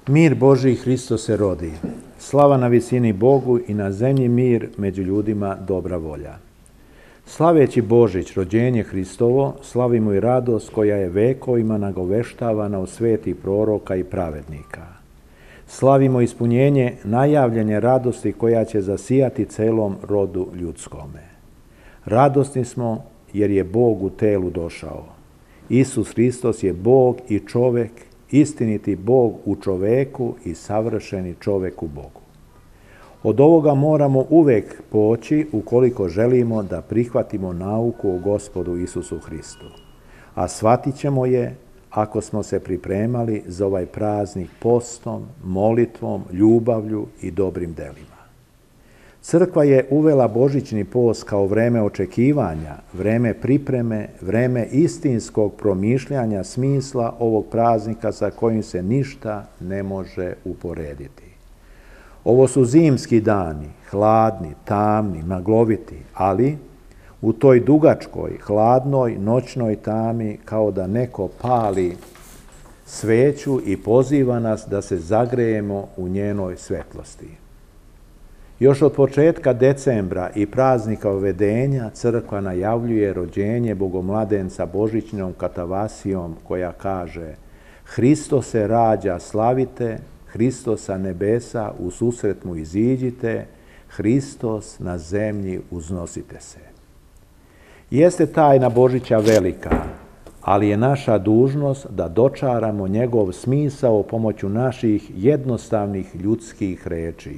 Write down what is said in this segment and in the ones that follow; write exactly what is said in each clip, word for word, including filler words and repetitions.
Mir Božji, Hristos se rodi. Slava na visini Bogu i na zemlji mir, među ljudima dobra volja. Slaveći Božić, rođenje Hristovo, slavimo i radost koja je vekovima nagoveštavana od svetih proroka i pravednika. Slavimo ispunjenje najavljene radosti koja će zasijati celom rodu ljudskome. Radosni smo jer je Bog u telu došao. Isus Hristos je Bog i čovek, istiniti Bog u čoveku i savršeni čovek u Bogu. Od ovoga moramo uvek poći ukoliko želimo da prihvatimo nauku o Gospodu Isusu Hristu. A shvatit ćemo je ako smo se pripremali za ovaj praznik postom, molitvom, ljubavlju i dobrim delima. Crkva je uvela božićni post kao vreme očekivanja, vreme pripreme, vreme istinskog promišljanja smisla ovog praznika sa kojim se ništa ne može uporediti. Ovo su zimski dani, hladni, tamni, magloviti, ali u toj dugačkoj, hladnoj, noćnoj tami kao da neko pali sveću i poziva nas da se zagrejemo u njenoj svetlosti. Još od početka decembra i praznika uvedenja crkva najavljuje rođenje bogomladenca božićnom katavasijom koja kaže: Hristos se rađa, slavite, Hristos sa nebesa u susret mu iziđite, Hristos na zemlji uznosite se. Jeste tajna Božića velika, ali je naša dužnost da dočaramo njegov smisao pomoću naših jednostavnih ljudskih reči.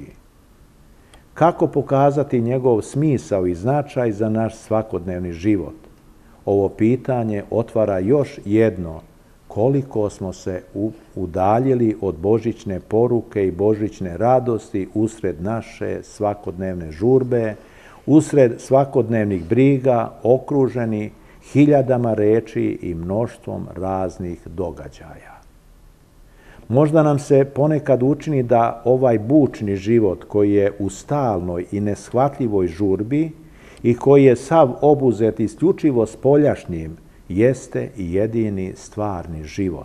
Kako pokazati njegov smisao i značaj za naš svakodnevni život? Ovo pitanje otvara još jedno: koliko smo se udaljili od božićne poruke i božićne radosti usred naše svakodnevne žurbe, usred svakodnevnih briga, okruženi hiljadama reči i mnoštvom raznih događaja. Možda nam se ponekad učini da ovaj bučni život koji je u stalnoj i neshvatljivoj žurbi i koji je sav obuzet isključivo spoljašnjim, jeste i jedini stvarni život.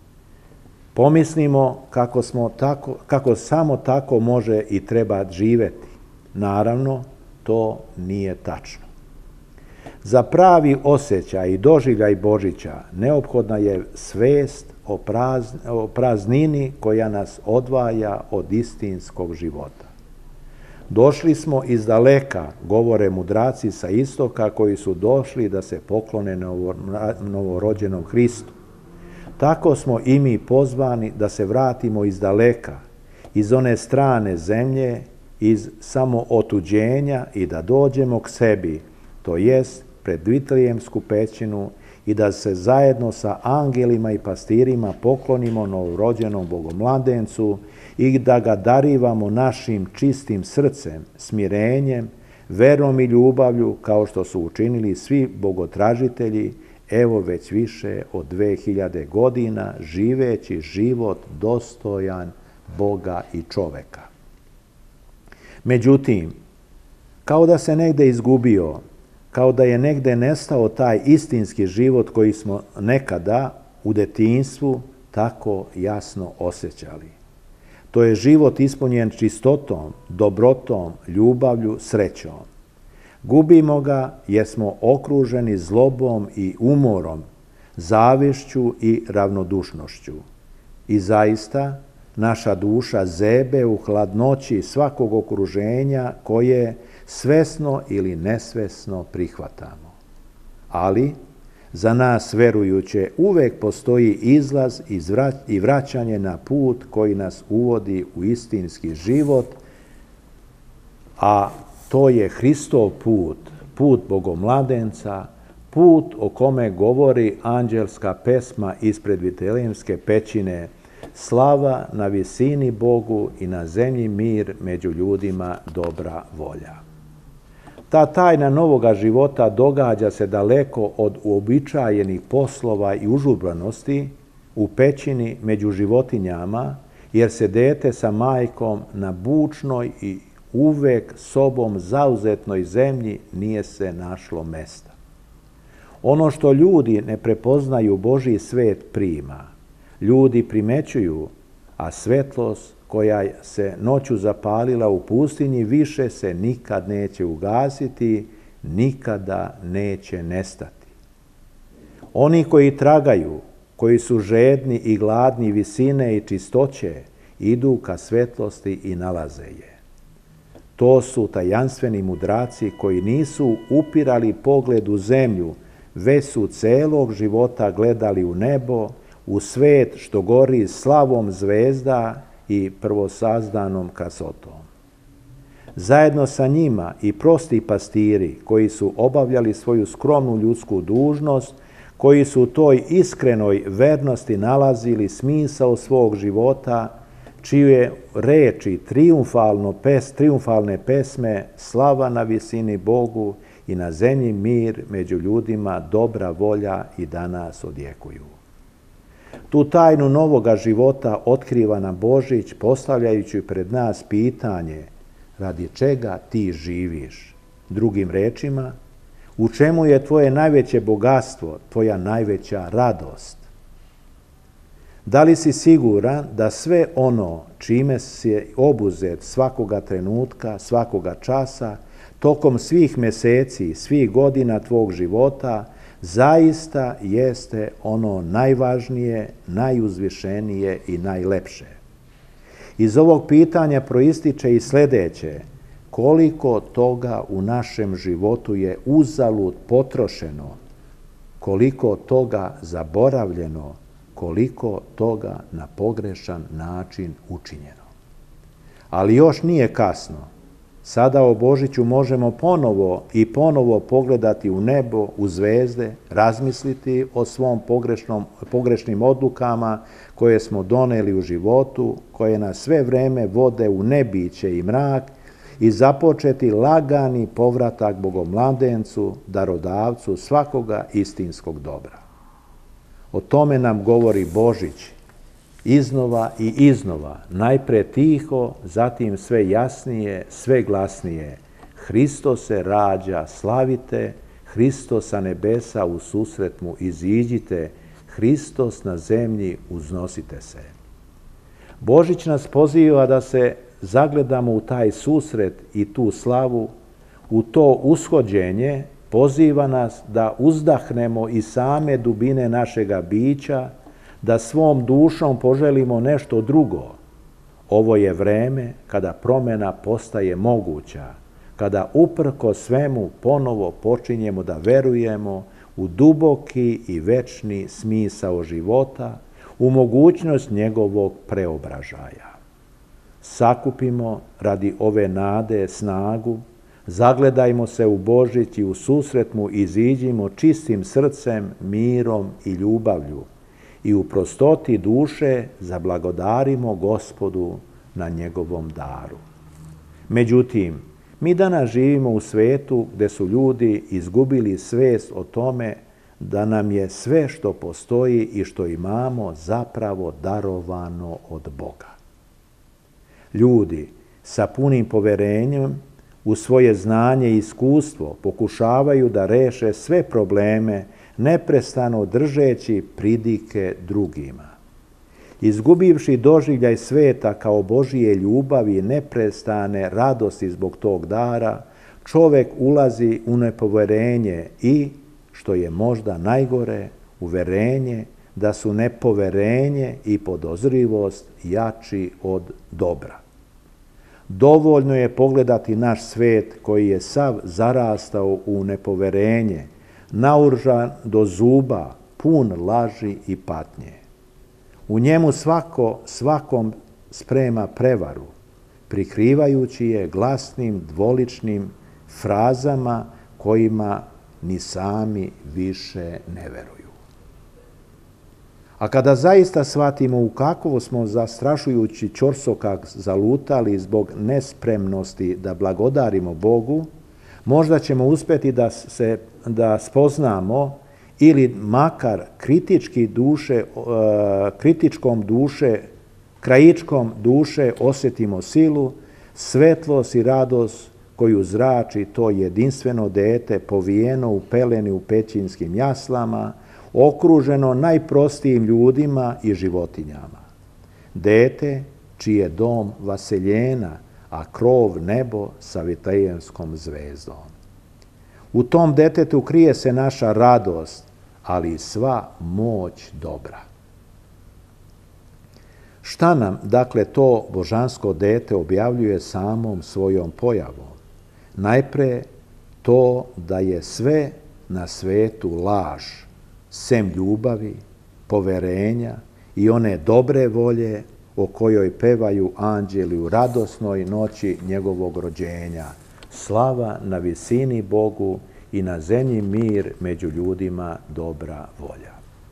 Pomislimo kako, smo tako, kako samo tako može i treba živeti. Naravno, to nije tačno. Za pravi osjećaj i doživljaj Božića neophodna je svest o, praz, o praznini koja nas odvaja od istinskog života. Došli smo iz daleka, govore mudraci sa istoka koji su došli da se poklone novorođenom Hristu. Tako smo i mi pozvani da se vratimo iz daleka, iz one strane zemlje, iz samootuđenja i da dođemo k sebi, to jest pred Vitlejemsku pećinu i da se zajedno sa angelima i pastirima poklonimo novorođenom bogomladencu i da ga darivamo našim čistim srcem, smirenjem, verom i ljubavlju kao što su učinili svi bogotražitelji, evo već više od dve hiljade godina živeći život dostojan Boga i čoveka. Međutim, kao da se negde izgubio, kao da je negde nestao taj istinski život koji smo nekada u detinjstvu tako jasno osjećali. To je život ispunjen čistotom, dobrotom, ljubavlju, srećom. Gubimo ga jer smo okruženi zlobom i umorom, zavišću i ravnodušnošću. I zaista, naša duša zebe u hladnoći svakog okruženja koje svesno ili nesvesno prihvatamo. Ali za nas verujuće uvek postoji izlaz i vraćanje na put koji nas uvodi u istinski život, a to je Hristov put, put bogomladenca, put o kome govori anđelska pesma ispred Vitlejemske pećine: slava na visini Bogu i na zemlji mir, među ljudima dobra volja. Ta tajna novoga života događa se daleko od uobičajenih poslova i užurbanosti u pećini među životinjama, jer se dete sa majkom na bučnoj i uvek sobom zauzetnoj zemlji nije se našlo mesta. Ono što ljudi ne prepoznaju Božji svet prima. Ljudi primećuju, a svetlost koja se noću zapalila u pustinji više se nikad neće ugasiti, nikada neće nestati. Oni koji tragaju, koji su žedni i gladni visine i čistoće, idu ka svetlosti i nalaze je. To su tajanstveni mudraci koji nisu upirali pogled u zemlju, već su celog života gledali u nebo, u svet što gori slavom zvezda i prvosazdanom krasotom. Zajedno sa njima i prosti pastiri koji su obavljali svoju skromnu ljudsku dužnost, koji su u toj iskrenoj vernosti nalazili smisao svog života, čije reči triumfalno pes, triumfalne pesme slava na visini Bogu i na zemlji mir među ljudima dobra volja i danas odjekuju. Tu tajnu novoga života otkriva nam Božić postavljajući pred nas pitanje radi čega ti živiš. Drugim rečima, u čemu je tvoje najveće bogatstvo, tvoja najveća radost? Da li si siguran da sve ono čime si obuzet svakoga trenutka, svakoga časa, tokom svih mjeseci, svih godina tvog života, zaista jeste ono najvažnije, najuzvišenije i najlepše? Iz ovog pitanja proističe i sljedeće: koliko toga u našem životu je uzalud potrošeno, koliko toga zaboravljeno, koliko toga na pogrešan način učinjeno. Ali još nije kasno. Sada o Božiću možemo ponovo i ponovo pogledati u nebo, u zvezde, razmisliti o svom pogrešnom, pogrešnim odlukama koje smo doneli u životu, koje nas sve vreme vode u nebiće i mrak, i započeti lagani povratak Bogomladencu, darodavcu svakoga istinskog dobra. O tome nam govori Božić iznova i iznova, najpre tiho, zatim sve jasnije, sve glasnije. Hristos se rađa, slavite, Hristos sa nebesa u susret mu iziđite, Hristos na zemlji uznosite se. Božić nas poziva da se zagledamo u taj susret i tu slavu, u to ushođenje, poziva nas da uzdahnemo i same dubine našega bića, da svom dušom poželimo nešto drugo. Ovo je vreme kada promjena postaje moguća, kada uprko svemu ponovo počinjemo da verujemo u duboki i večni smisao života, u mogućnost njegovog preobražaja. Sakupimo radi ove nade snagu, zagledajmo se u Božić i u susret mu iziđimo čistim srcem, mirom i ljubavlju i u prostoti duše zablagodarimo Gospodu na njegovom daru. Međutim, mi danas živimo u svetu gdje su ljudi izgubili svest o tome da nam je sve što postoji i što imamo zapravo darovano od Boga. Ljudi sa punim poverenjem u svoje znanje i iskustvo pokušavaju da reše sve probleme, neprestano držeći pridike drugima. Izgubivši doživljaj sveta kao Božije ljubavi i neprestane radosti zbog tog dara, čovjek ulazi u nepoverenje i, što je možda najgore, uverenje da su nepoverenje i podozrivost jači od dobra. Dovoljno je pogledati naš svet koji je sav zarastao u nepoverenje, naoružan do zuba, pun laži i patnje. U njemu svako svakom sprema prevaru, prikrivajući je glasnim, dvoličnim frazama kojima ni sami više ne veruju. A kada zaista shvatimo u kakvo smo zastrašujući ćorsokak zalutali zbog nespremnosti da blagodarimo Bogu, možda ćemo uspjeti da se da spoznamo ili makar kritički duše, kritičkom duše, krajičkom duše osjetimo silu, svetlost i radost koju zrači to jedinstveno dete povijeno u peleni u pećinskim jaslama, okruženo najprostijim ljudima i životinjama. dete čiji je dom vaseljena, a krov nebo sa vitlejemskom zvezdom. U tom detetu krije se naša radost, ali i sva moć dobra. Šta nam, dakle, to božansko dete objavljuje samom svojom pojavom? Najpre to da je sve na svetu laž, sem ljubavi, poverenja i one dobre volje o kojoj pevaju anđeli u radosnoj noći njegovog rođenja. Slava na visini Bogu i na zemlji mir među ljudima dobra volja.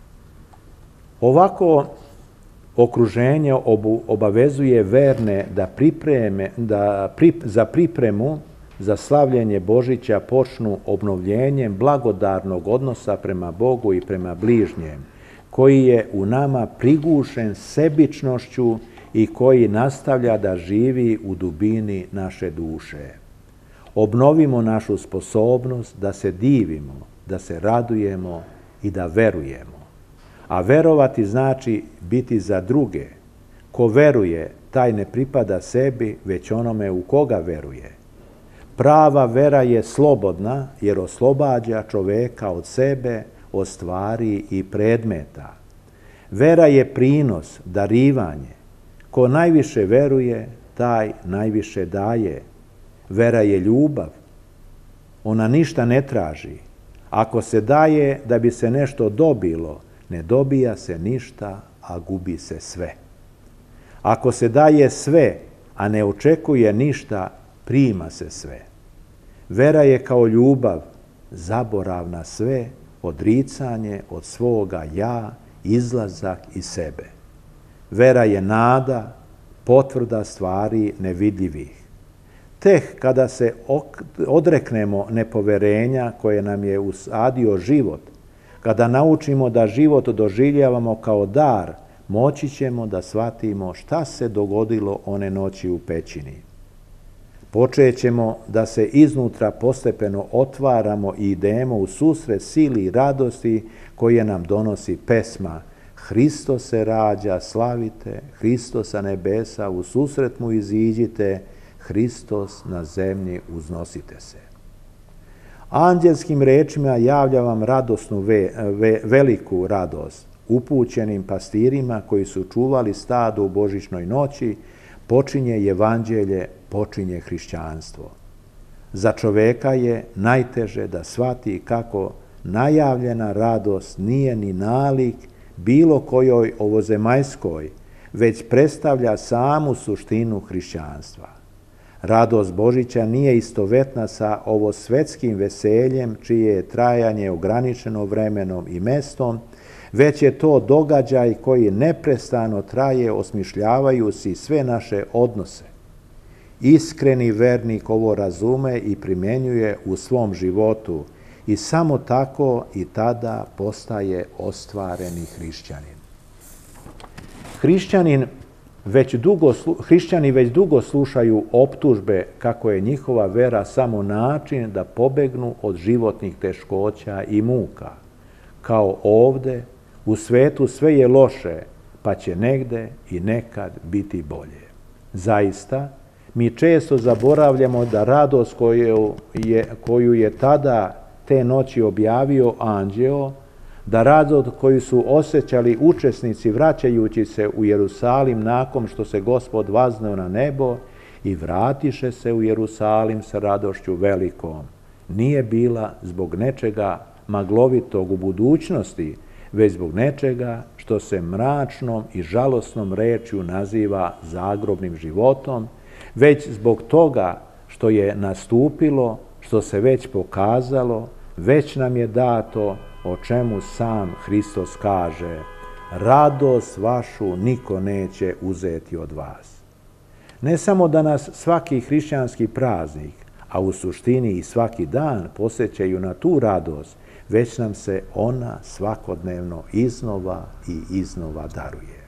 Ovako okruženje obu, obavezuje verne da, pripreme, da pri, za pripremu za slavljenje Božića počnu obnovljenjem blagodarnog odnosa prema Bogu i prema bližnjem, koji je u nama prigušen sebičnošću i koji nastavlja da živi u dubini naše duše. Obnovimo našu sposobnost da se divimo, da se radujemo i da verujemo. A verovati znači biti za druge. Ko veruje, taj ne pripada sebi, već onome u koga veruje. Prava vera je slobodna jer oslobađa čoveka od sebe, od stvari i predmeta. Vera je prinos, darivanje. Ko najviše veruje, taj najviše daje. Vera je ljubav. Ona ništa ne traži. Ako se daje da bi se nešto dobilo, ne dobija se ništa, a gubi se sve. Ako se daje sve, a ne očekuje ništa, prima se sve. Vera je kao ljubav, zaborav na sve, odricanje od svoga ja, izlazak iz sebe. Vera je nada, potvrda stvari nevidljivih. Tek kada se odreknemo nepoverenja koje nam je usadio život, kada naučimo da život doživljavamo kao dar, moći ćemo da shvatimo šta se dogodilo one noći u pećini. Počećemo da se iznutra postepeno otvaramo i idemo u susret sili i radosti koje nam donosi pesma Hristos se rađa, slavite, Hristos sa nebesa, u susret mu iziđite, Hristos na zemlji uznosite se. Anđelskim rečima javlja vam radosnu ve, ve, veliku radost. Upućenim pastirima koji su čuvali stado u božićnoj noći, počinje evanđelje, počinje hrišćanstvo. Za čoveka je najteže da shvati kako najavljena radost nije ni nalik bilo kojoj ovozemaljskoj, već predstavlja samu suštinu hrišćanstva. Radost Božića nije istovetna sa ovo svetskim veseljem, čije je trajanje ograničeno vremenom i mestom, već je to događaj koji neprestano traje osmišljavajući sve naše odnose. Iskreni vernik ovo razume i primjenjuje u svom životu i samo tako i tada postaje ostvareni hrišćanin. Hrišćanin Već dugo, hrišćani već dugo slušaju optužbe kako je njihova vera samo način da pobegnu od životnih teškoća i muka. Kao ovde, u svetu sve je loše, pa će negde i nekad biti bolje. Zaista, mi često zaboravljamo da radost koju je, koju je tada te noći objavio anđeo, da radost koju su osjećali učesnici vraćajući se u Jerusalim nakon što se Gospod vazneo na nebo i vratiše se u Jerusalim sa radošću velikom, nije bila zbog nečega maglovitog u budućnosti, već zbog nečega što se mračnom i žalosnom rečju naziva zagrobnim životom, već zbog toga što je nastupilo, što se već pokazalo, već nam je dato, o čemu sam Hristos kaže, radost vašu niko neće uzeti od vas. Ne samo da nas svaki hrišćanski praznik, a u suštini i svaki dan posjećaju na tu radost, već nam se ona svakodnevno iznova i iznova daruje.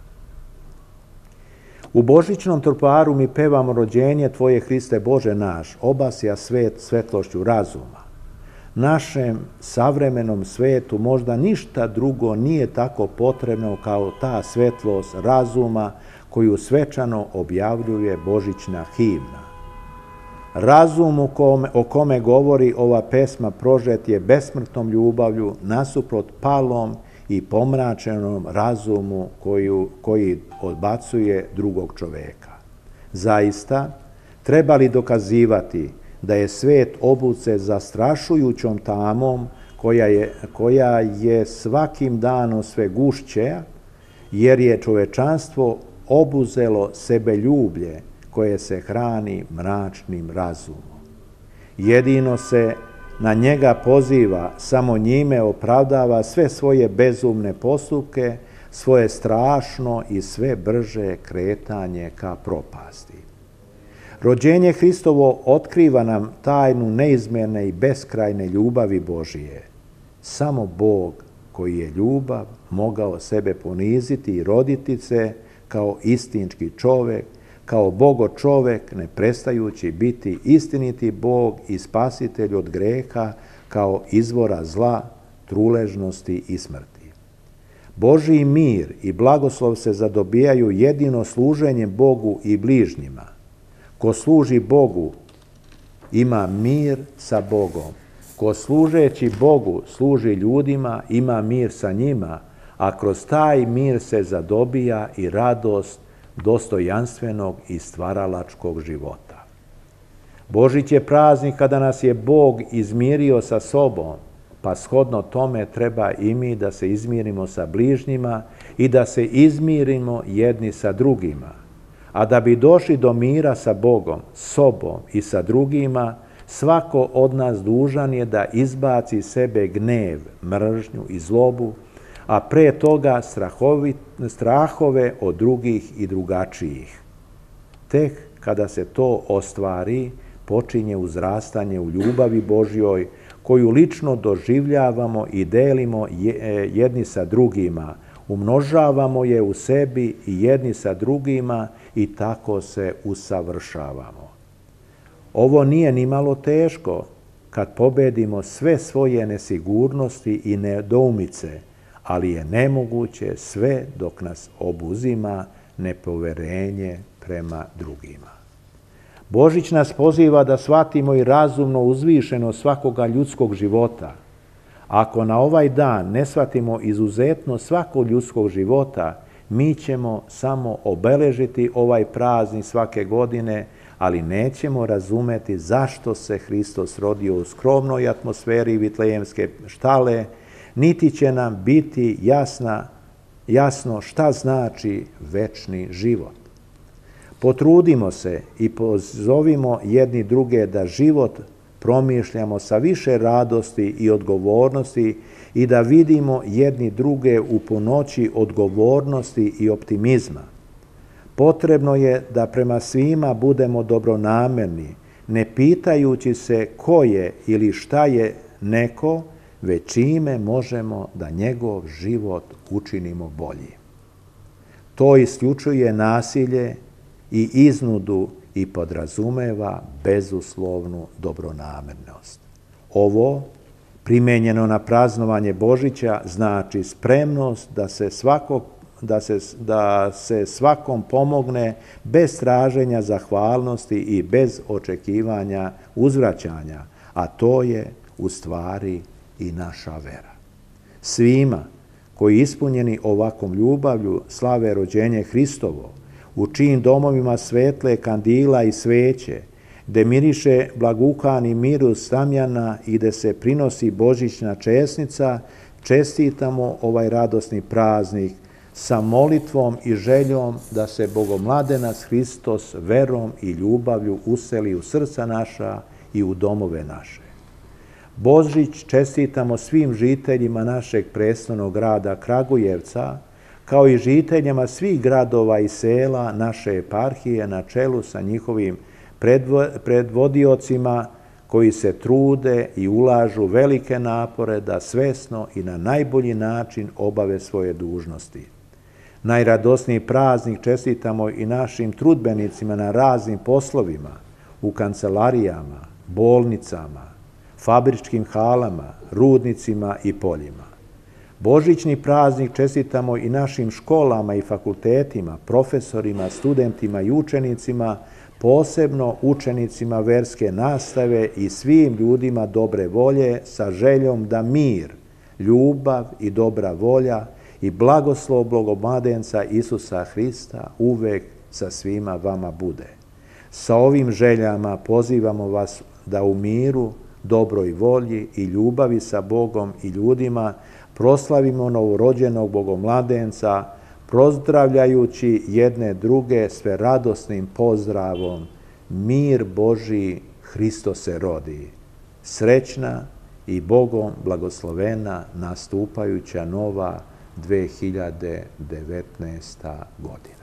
U božićnom troparu mi pevamo rođenje Tvoje, Hriste Bože naš, obasja svet svetlošću razuma. Našem savremenom svetu možda ništa drugo nije tako potrebno kao ta svetlost razuma koju svečano objavljuje božićna himna. Razum u kome, o kome govori ova pesma prožet je besmrtnom ljubavlju nasuprot palom i pomračenom razumu koju, koji odbacuje drugog čoveka. Zaista, treba li dokazivati da je svet obuce zastrašujućom tamom koja je, koja je svakim danom sve gušća, jer je čovečanstvo obuzelo sebeljublje koje se hrani mračnim razumom. Jedino se na njega poziva, samo njime opravdava sve svoje bezumne postupke, svoje strašno i sve brže kretanje ka propasti. Rođenje Hristovo otkriva nam tajnu neizmjerne i beskrajne ljubavi Božije. Samo Bog, koji je ljubav, mogao sebe poniziti i roditi se kao istinski čovek, kao Bogo čovek, ne prestajući biti istiniti Bog i spasitelj od greha, kao izvora zla, truležnosti i smrti. Božji mir i blagoslov se zadobijaju jedino služenjem Bogu i bližnjima. Ko služi Bogu, ima mir sa Bogom. Ko služeći Bogu služi ljudima, ima mir sa njima, a kroz taj mir se zadobija i radost dostojanstvenog i stvaralačkog života. Božić je praznik kada nas je Bog izmirio sa sobom, pa shodno tome treba i mi da se izmirimo sa bližnjima i da se izmirimo jedni sa drugima. A da bi došli do mira sa Bogom, sobom i sa drugima, svako od nas dužan je da izbaci sebe gnev, mržnju i zlobu, a pre toga strahovi, strahove od drugih i drugačijih. Tek kada se to ostvari, počinje uzrastanje u ljubavi Božjoj, koju lično doživljavamo i delimo jedni sa drugima, umnožavamo je u sebi i jedni sa drugima i tako se usavršavamo. Ovo nije ni malo teško kad pobedimo sve svoje nesigurnosti i nedoumice, ali je nemoguće sve dok nas obuzima nepoverenje prema drugima. Božić nas poziva da shvatimo i razumno uzvišeno svakoga ljudskog života. Ako na ovaj dan ne shvatimo izuzetno svakog ljudskog života, mi ćemo samo obeležiti ovaj praznik svake godine, ali nećemo razumeti zašto se Hristos rodio u skromnoj atmosferi vitlejemske štale, niti će nam biti jasna, jasno šta znači večni život. Potrudimo se i pozovimo jedni druge da život promišljamo sa više radosti i odgovornosti i da vidimo jedni druge u punoći odgovornosti i optimizma. Potrebno je da prema svima budemo dobronamerni, ne pitajući se ko je ili šta je neko, već čime možemo da njegov život učinimo bolji. To isključuje nasilje i iznudu i podrazumeva bezuslovnu dobronamernost. Ovo, primenjeno na praznovanje Božića, znači spremnost da se, svakog, da se, da se svakom pomogne bez traženja zahvalnosti i bez očekivanja uzvraćanja, a to je u stvari i naša vera. Svima koji ispunjeni ovakvom ljubavlju slave rođenje Hristovo, u čijim domovima svetle kandila i sveće, gde miriše blagukani mirus tamjana i gde se prinosi božićna česnica, čestitamo ovaj radosni praznik sa molitvom i željom da se Bogomladenac Hristos verom i ljubavlju useli u srca naša i u domove naše. Božić čestitamo svim žiteljima našeg prestolnog grada Kragujevca, kao i žiteljima svih gradova i sela naše eparhije na čelu sa njihovim predvodiocima koji se trude i ulažu velike napore da svesno i na najbolji način obave svoje dužnosti. Najradosniji praznik čestitamo i našim trudbenicima na raznim poslovima, u kancelarijama, bolnicama, fabričkim halama, rudnicima i poljima. Božićni praznik čestitamo i našim školama i fakultetima, profesorima, studentima i učenicima, posebno učenicima verske nastave i svim ljudima dobre volje sa željom da mir, ljubav i dobra volja i blagoslov Bogomadenca Isusa Hrista uvek sa svima vama bude. Sa ovim željama pozivamo vas da u miru, dobroj volji i ljubavi sa Bogom i ljudima proslavimo novorođenog Bogomladenca, pozdravljajući jedne druge sve radosnim pozdravom: mir Božji, Hristos se rodi. Srećna i Bogom blagoslovena nastupajuća nova dve hiljade devetnaesta godina.